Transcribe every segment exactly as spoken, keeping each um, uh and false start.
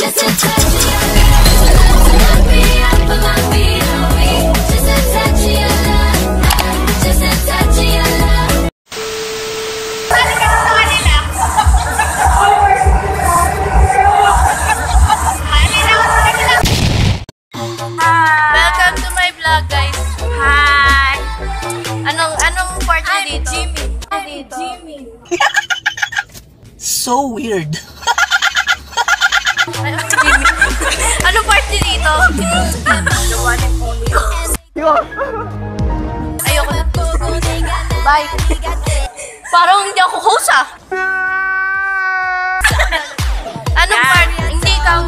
So weird. Anong party dito? Ayoko na. Bye. Parang hindi ako host ah. Anong part? Hindi ikaw.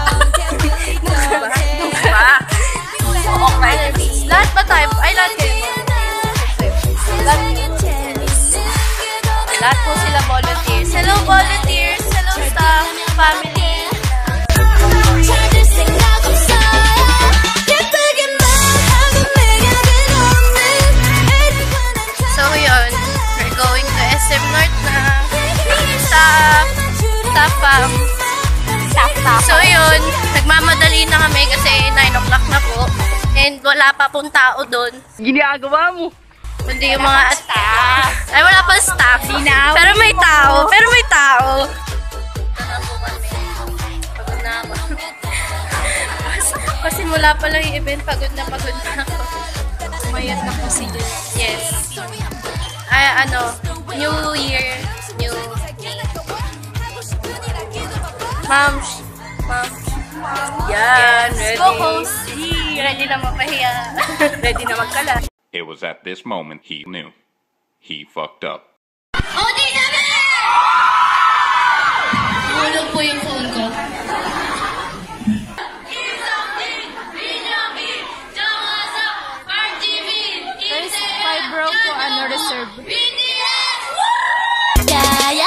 Okay. Lahat ba tayo? Ay, lahat kayo. Lahat po sila volunteers. Hello volunteers! Hello staff! Family! So yun, we're going to S M North na. Staff! Staff fam! Staff fam! So yun, nagmamadali na kami kasi nine o'clock na po. And wala pa pong tao doon. Ginagawa mo! Kundi yung mga staff. Ay, wala pa staff. Pero may tao. Pero may tao. Pagod na ako. Kasi mula pa lang yung event, pagod na pagod na ako. Mayat na po si Jess. Yes. Ay, ano, New Year, New Me. Ma'am, ma'am. Yan, ready. Co-host. Ready na mapahiya. Ready na magkalat. It was at this moment he knew. He fucked up. Odi namin! Hulog po yung phone ko. First five bro ko ano reserve. Kaya?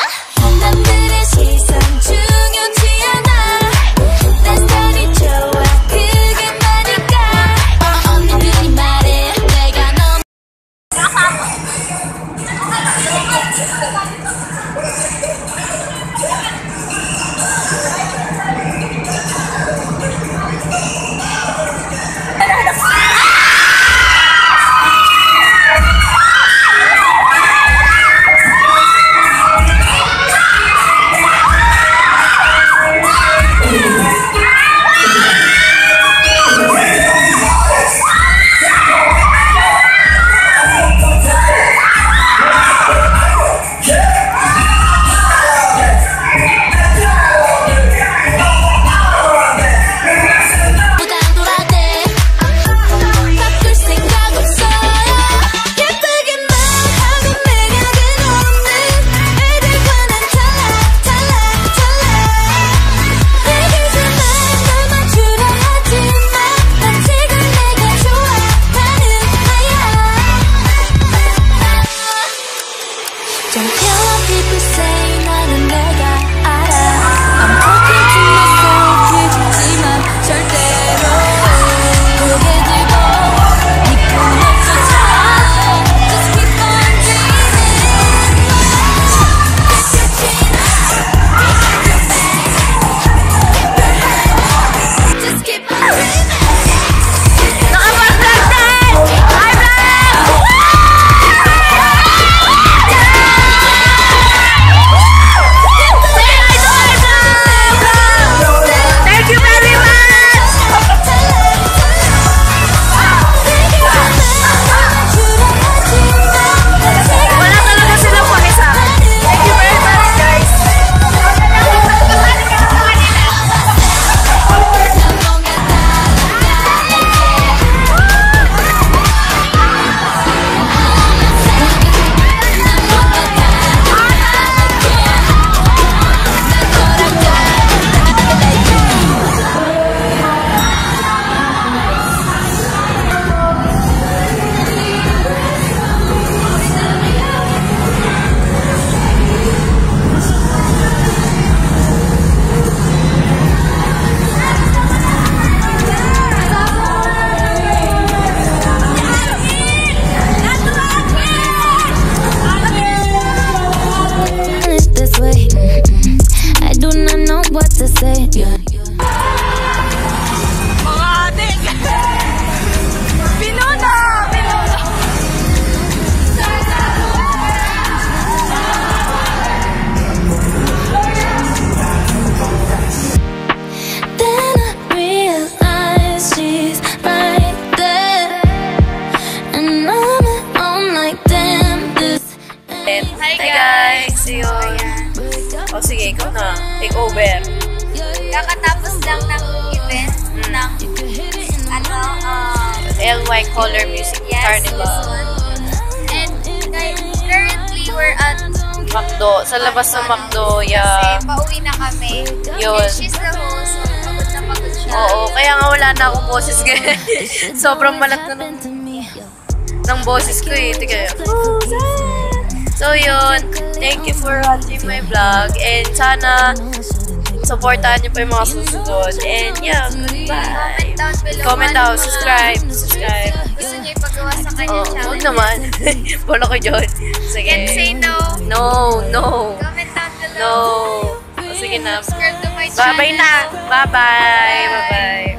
Kakatapos lang ng event ng ano, uh, L Y Color Music yes, Carnival. this one. And like, currently we're at Macdo. Sa labas ng Macdo, yeah. kasi pauwi na kami. Yun. And she's the host, so pagod na pagod siya. Oo, kaya nga wala na akong boses ngayon. Sobrang balat na ng, ng boses ko eh. Tika. So yun, thank you for watching my vlog. And sana supportahan niyo pa yung mga susunod. And yeah, goodbye. Comment down below. Comment ano down, mga subscribe, subscribe. Gusto niyo ipagawa sa kanya Oh, channel. huwag naman. Follow ko dyan. Sige. Can say no. No, no. Comment down below. No. Oh, sige na. Subscribe to my channel. Bye-bye na. Bye-bye. Bye-bye.